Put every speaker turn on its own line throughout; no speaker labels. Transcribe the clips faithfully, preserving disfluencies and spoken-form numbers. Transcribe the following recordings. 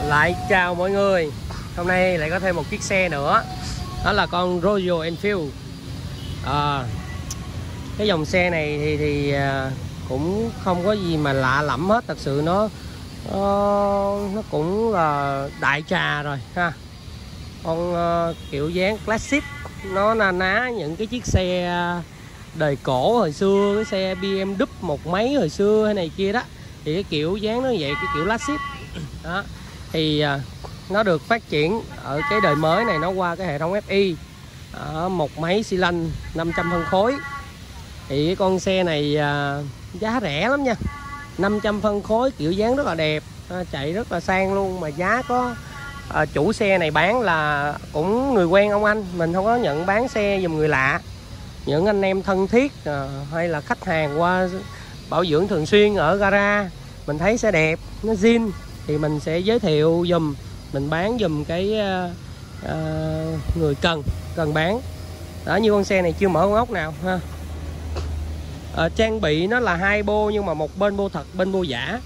Lại chào mọi người. Hôm nay lại có thêm một chiếc xe nữa. Đó là con Royal Enfield. à, Cái dòng xe này thì, thì cũng không có gì mà lạ lẫm hết. Thật sự nó Nó, nó cũng là đại trà rồi ha. Con uh, kiểu dáng classic. Nó na ná những cái chiếc xe đời cổ hồi xưa, cái xe bê em vê một mấy hồi xưa hay này kia đó. Thì cái kiểu dáng nó vậy, cái kiểu classic đó. Thì uh, nó được phát triển ở cái đời mới này, nó qua cái hệ thống ép i uh, một máy xi lanh năm trăm phân khối. Thì cái con xe này uh, giá rẻ lắm nha, năm trăm phân khối, kiểu dáng rất là đẹp, à, chạy rất là sang luôn. Mà giá có à, chủ xe này bán là cũng người quen ông anh, mình không có nhận bán xe giùm người lạ. Những anh em thân thiết à, hay là khách hàng qua bảo dưỡng thường xuyên ở gara, mình thấy xe đẹp, nó zin thì mình sẽ giới thiệu giùm, mình bán giùm cái à, à, người cần cần bán. Đó, như con xe này chưa mở con ốc nào ha. À, trang bị nó là hai bô nhưng mà một bên bô thật, bên bô giả.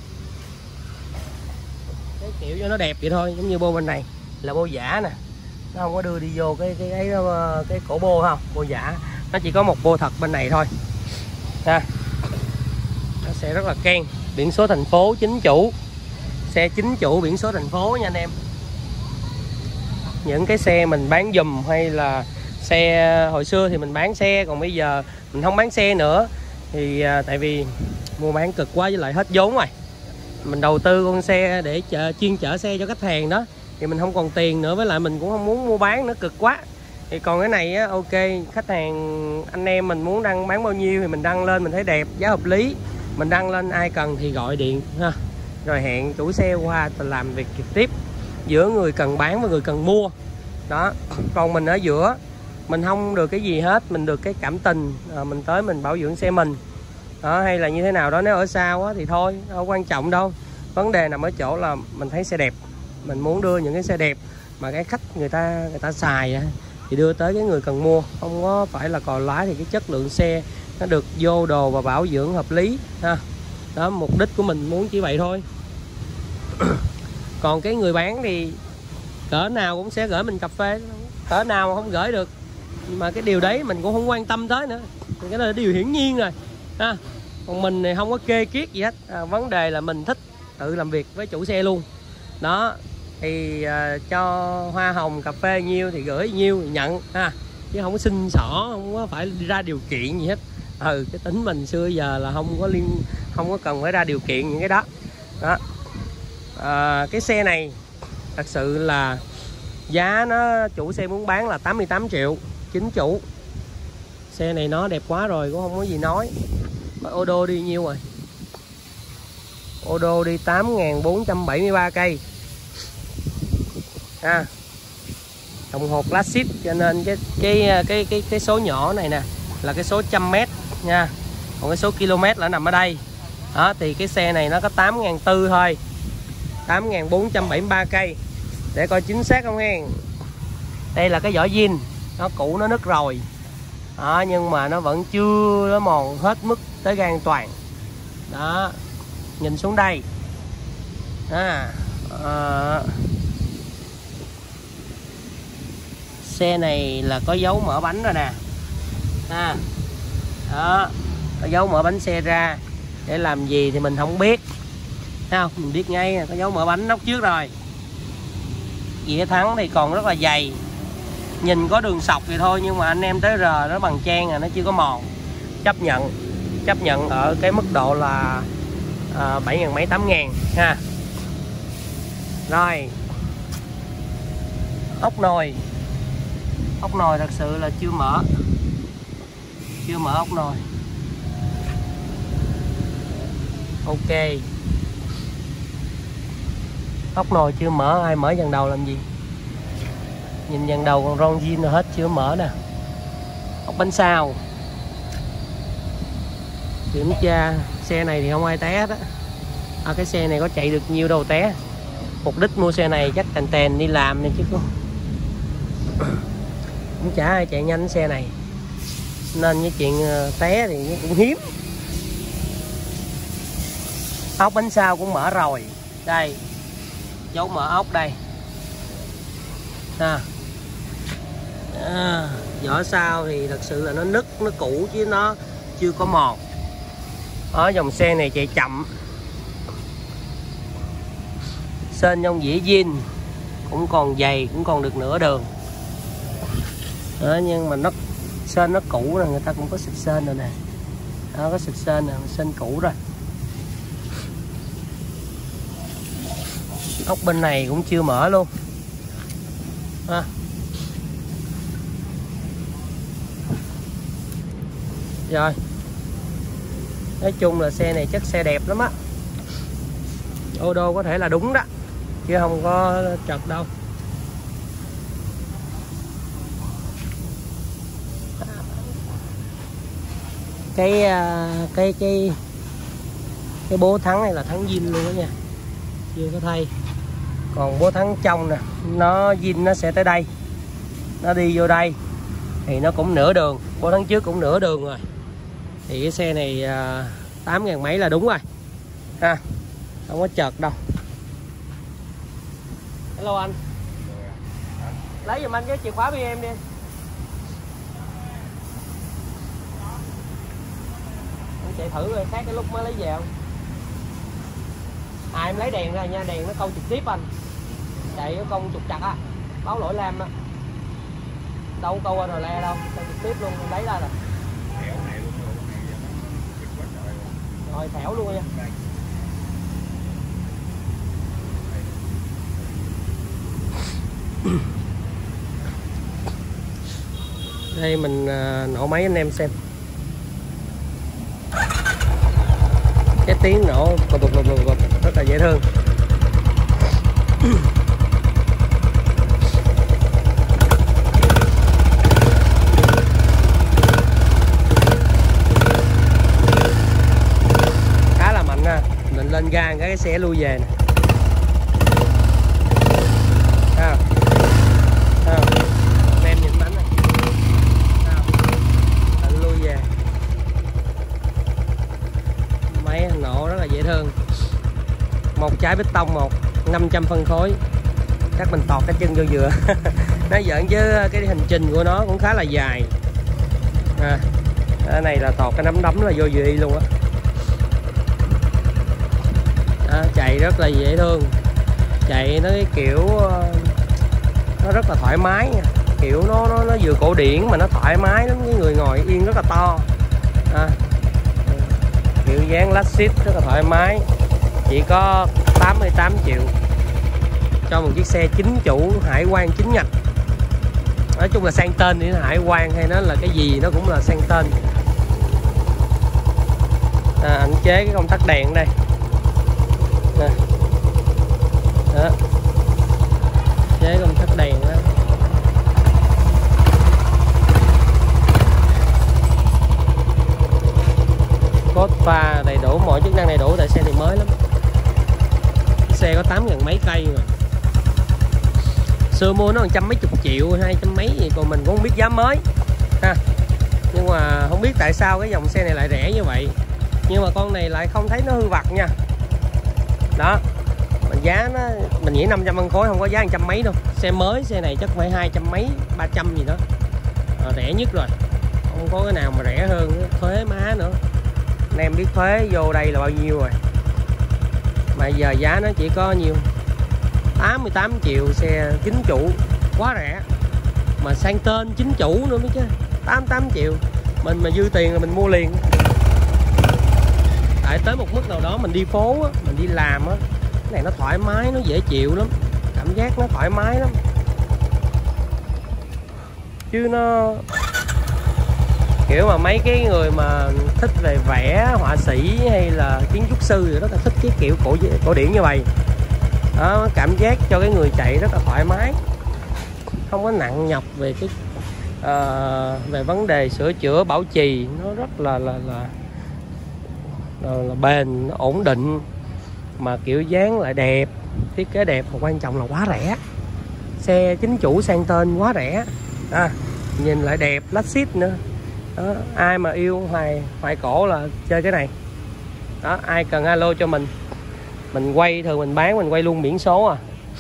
Cái kiểu cho nó đẹp vậy thôi, giống như bô bên này là bô giả nè, nó không có đưa đi vô cái cái cái cái, cái cổ bô không, bô giả. Nó chỉ có một bô thật bên này thôi ha. Nó sẽ rất là keng. Biển số thành phố chính chủ, xe chính chủ biển số thành phố nha anh em. Những cái xe mình bán giùm hay là xe hồi xưa thì mình bán xe, còn bây giờ mình không bán xe nữa. Thì à, tại vì mua bán cực quá, với lại hết vốn rồi. Mình đầu tư con xe để chở, chuyên chở xe cho khách hàng đó, thì mình không còn tiền nữa, với lại mình cũng không muốn mua bán nữa, cực quá. Thì còn cái này á, ok, khách hàng anh em mình muốn đăng bán bao nhiêu thì mình đăng lên, mình thấy đẹp, giá hợp lý, mình đăng lên, ai cần thì gọi điện ha, rồi hẹn chủ xe qua làm việc trực tiếp giữa người cần bán và người cần mua đó. Còn mình ở giữa, mình không được cái gì hết, mình được cái cảm tình, à, mình tới mình bảo dưỡng xe mình đó, hay là như thế nào đó. Nếu ở xa quá thì thôi, không quan trọng đâu. Vấn đề nằm ở chỗ là mình thấy xe đẹp, mình muốn đưa những cái xe đẹp mà cái khách người ta người ta xài thì đưa tới cái người cần mua, không có phải là cò lái. Thì cái chất lượng xe nó được vô đồ và bảo dưỡng hợp lý ha. Đó, mục đích của mình muốn chỉ vậy thôi. Còn cái người bán thì cỡ nào cũng sẽ gửi mình cà phê, cỡ nào mà không gửi được, mà cái điều đấy mình cũng không quan tâm tới nữa, cái đó là điều hiển nhiên rồi ha. Còn mình thì không có kê kiết gì hết, à, vấn đề là mình thích tự làm việc với chủ xe luôn đó. Thì à, cho hoa hồng cà phê nhiêu thì gửi nhiêu thì nhận ha, chứ không có xin xỏ, không có phải ra điều kiện gì hết. Ừ, cái tính mình xưa giờ là không có liên không có cần phải ra điều kiện những cái đó đó. À, cái xe này thật sự là giá nó, chủ xe muốn bán là tám mươi tám triệu chính chủ. Xe này nó đẹp quá rồi, cũng không có gì nói. Ô đô đi nhiêu rồi? Ô đô đi tám nghìn bốn trăm bảy mươi ba cây ha. Đồng hồ classic, cho nên cái cái cái cái cái số nhỏ này nè là cái số trăm mét nha, còn cái số km là nằm ở đây đó. Thì cái xe này nó có tám nghìn bốn trăm thôi, tám nghìn bốn trăm bảy mươi ba cây. Để coi chính xác không hen. Đây là cái vỏ zin, nó cũ, nó nứt rồi đó, nhưng mà nó vẫn chưa nó mòn hết mức tới ga an toàn đó. Nhìn xuống đây à, à, xe này là có dấu mở bánh rồi nè à, đó, có dấu mở bánh xe ra. Để làm gì thì mình không biết, thấy không? Mình biết ngay có dấu mở bánh nóc trước rồi. Dĩa thắng thì còn rất là dày, nhìn có đường sọc vậy thôi, nhưng mà anh em tới giờ nó bằng trang à, nó chưa có mòn. Chấp nhận chấp nhận ở cái mức độ là à, bảy ngàn mấy, tám ngàn ha. Rồi, ốc nồi. Ốc nồi thật sự là chưa mở, chưa mở ốc nồi. Ok, ốc nồi chưa mở, ai mở dàn đầu làm gì? Nhìn dàn đầu còn ron zin rồi hết, chưa mở nè. Ốc bánh sau. Kiểm tra xe này thì không ai té đó. À, cái xe này có chạy được nhiều đâu té. Mục đích mua xe này chắc tèn tèn đi làm này chứ cũng cũng chả ai chạy nhanh xe này, nên cái chuyện té thì cũng hiếm. Ốc bánh sau cũng mở rồi đây, dấu mở ốc đây ha. À, vỏ sau thì thật sự là nó nứt, nó cũ chứ nó chưa có mòn. Ở dòng xe này chạy chậm, sên trong dĩa zin cũng còn dày, cũng còn được nửa đường đó, nhưng mà nó sên nó cũ rồi, người ta cũng có xịt sên rồi nè đó, có xịt sên nè, sên cũ rồi. Ốc bên này cũng chưa mở luôn ha. Rồi, nói chung là xe này chất xe đẹp lắm á, ô đô có thể là đúng đó chứ không có trật đâu. Cái cái cái cái bố thắng này là thắng zin luôn đó nha, chưa có thay. Còn bố thắng trong nè, nó zin nó sẽ tới đây, nó đi vô đây thì nó cũng nửa đường, bố thắng trước cũng nửa đường rồi. Thì cái xe này tám ngàn mấy là đúng rồi ha, không có chật đâu. Hello anh, lấy giùm anh cái chìa khóa bê em đi. Anh chạy thử rồi khác cái lúc mới lấy về không? À em lấy đèn ra nha, đèn nó câu trực tiếp anh. Chạy nó công trục chặt á, báo lỗi lam á. Đâu câu qua rồi le đâu, câu trực tiếp luôn, em lấy ra rồi. Rồi thẻo luôn nha. Đây mình nổ máy anh em xem. Cái tiếng nổ bụp bụp bụp bụp rất là dễ thương. Khá là mạnh ha. Mình lên ga cái xe lui về nè. À. À. Em nhìn bánh này. À. Anh lui về. Máy nổ rất là dễ thương. Một trái bê tông, một năm trăm phân khối. Chắc mình tọt cái chân vô dừa. Nó giỡn chứ cái hành trình của nó cũng khá là dài. À, cái này là tọt cái nắm đấm là vô dừa đi luôn á. À, chạy rất là dễ thương, chạy nó cái kiểu nó rất là thoải mái nha. Kiểu nó nó nó vừa cổ điển mà nó thoải mái lắm, cái người ngồi yên rất là to. À, kiểu dáng lách seat rất là thoải mái, chỉ có tám mươi tám triệu cho một chiếc xe chính chủ, hải quan chính ngạch. Nói chung là sang tên thì hải quan hay nó là cái gì nó cũng là sang tên. À, anh chế cái công tắc đèn đây nè. Đó, chế công tắc đèn đó. Cốt pha đầy đủ, mọi chức năng đầy đủ, tại xe thì mới lắm. Xe có tám ngàn mấy cây rồi. Xưa mua nó một trăm mấy chục triệu, hai trăm mấy gì, còn mình cũng không biết giá mới ha. Nhưng mà không biết tại sao cái dòng xe này lại rẻ như vậy. Nhưng mà con này lại không thấy nó hư vặt nha. Đó, mà giá nó mình nghĩ năm trăm phân khối không có giá một trăm mấy đâu. Xe mới, xe này chắc phải hai trăm mấy, ba trăm gì đó. À, rẻ nhất rồi. Không có cái nào mà rẻ hơn, thuế má nữa. Anh em biết thuế vô đây là bao nhiêu rồi. Mà giờ giá nó chỉ có nhiêu, tám mươi tám triệu, xe chính chủ quá rẻ. Mà sang tên chính chủ nữa mới chứ, tám mươi tám triệu. Mình mà dư tiền là mình mua liền. Tại tới một mức nào đó mình đi phố á, mình đi làm á, cái này nó thoải mái, nó dễ chịu lắm. Cảm giác nó thoải mái lắm. Chứ nó kiểu mà mấy cái người mà thích về vẽ, họa sĩ hay là kiến trúc sư thì rất là thích cái kiểu cổ cổ điển như vậy. Đó, cảm giác cho cái người chạy rất là thoải mái, không có nặng nhọc về cái uh, về vấn đề sửa chữa bảo trì. Nó rất là là là, là, là bền, nó ổn định, mà kiểu dáng lại đẹp, thiết kế đẹp, mà quan trọng là quá rẻ. Xe chính chủ sang tên quá rẻ à, nhìn lại đẹp, lách seat nữa. Đó, ai mà yêu hoài hoài cổ là chơi cái này. Đó, ai cần alo cho mình, mình quay, thường mình bán mình quay luôn biển số à.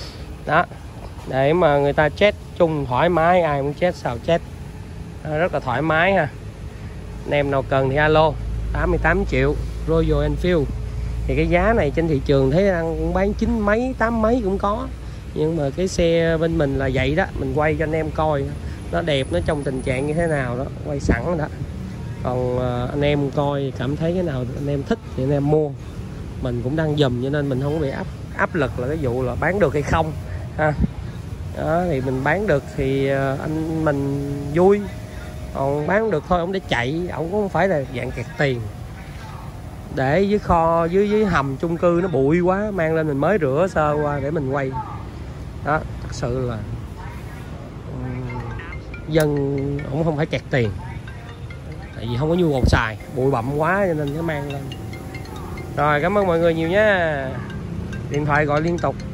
đó, để mà người ta chat chung thoải mái, ai muốn chat sao chat, rất là thoải mái ha. Anh em nào cần thì alo. Tám mươi tám triệu Royal Enfield. Thì cái giá này trên thị trường thấy đang bán chín mấy, tám mấy cũng có. Nhưng mà cái xe bên mình là vậy đó, mình quay cho anh em coi nó đẹp, nó trong tình trạng như thế nào đó, quay sẵn đó. Còn anh em coi cảm thấy cái nào anh em thích thì anh em mua. Mình cũng đang dùm cho nên mình không bị áp áp lực là cái vụ là bán được hay không ha. Đó, thì mình bán được thì anh mình vui, còn bán được thôi ông để chạy, ông cũng không phải là dạng kẹt tiền. Để dưới kho dưới dưới hầm chung cư nó bụi quá, mang lên mình mới rửa sơ qua để mình quay. Đó, thật sự là dân cũng không phải kẹt tiền, tại vì không có nhu cầu xài, bụi bặm quá cho nên nó mang lên. Rồi, cảm ơn mọi người nhiều nha. Điện thoại gọi liên tục.